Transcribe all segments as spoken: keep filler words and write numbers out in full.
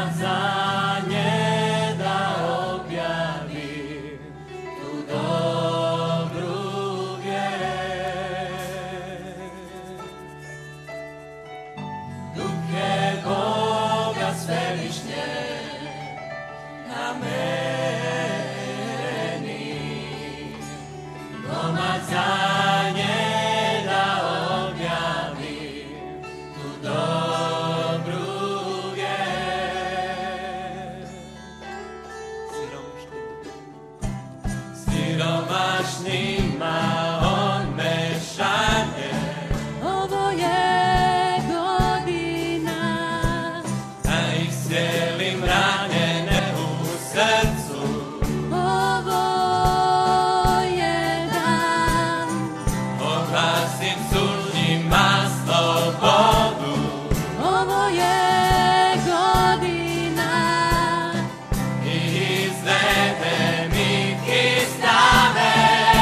pomazanje da objavim tu dobru vijest. Duhe Boga svevišnje na meni, pomazanje da objavim tu dobru vijest. Siromašnima on me šalje, Ovo je godina da iscijelim ranjene u srcu. Ovo je dan Oglasim sužnjima slobodu. Ovo je godina I izvedem ih iz tame.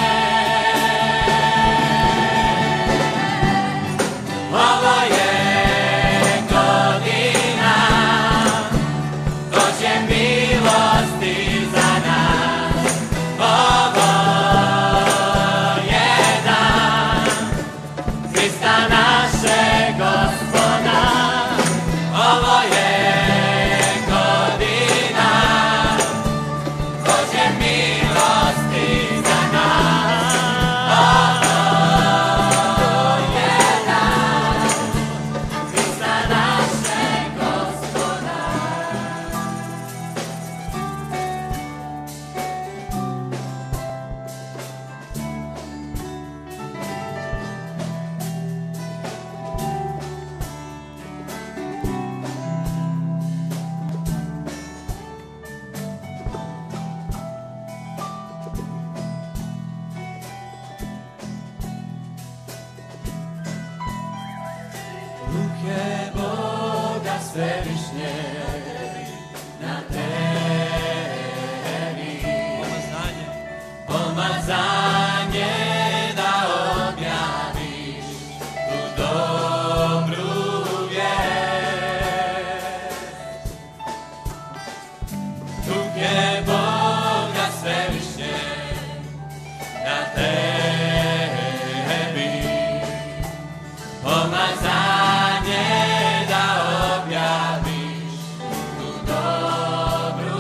Ovo je godina Božje milosti za nas. Ovo je dan Krista našeg Gospoda. Ovo je godina Božje milosti za nas. Ovo je dan Krista našeg Gospoda. Ruke Boga svevišnje na tebi, pomazanje, pomazanje da objaviš tu dobru vijest. Ruke Boga svevišnje na tebi, pomazanje da objaviš tu dobru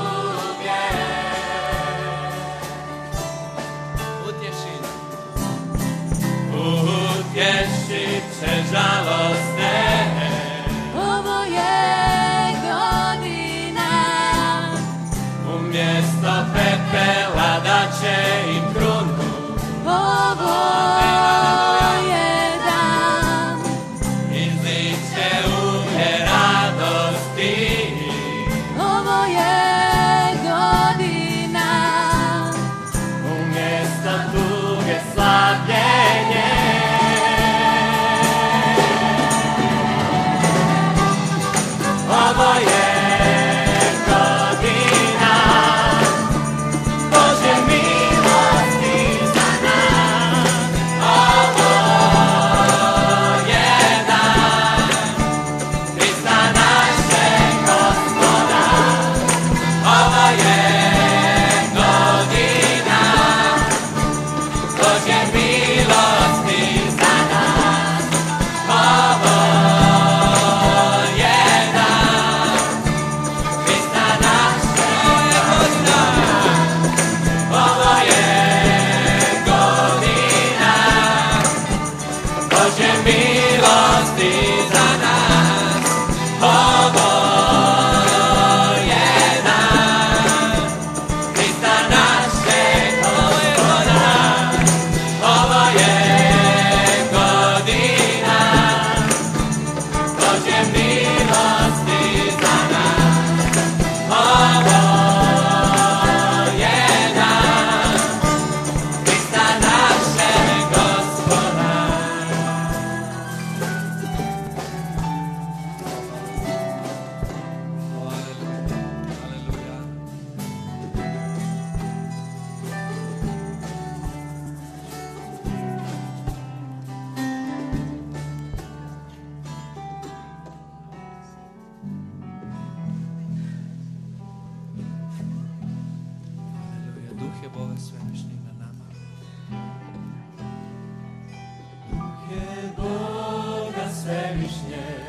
je Boga svevišnjeg na nama. Duh je Boga svevišnjeg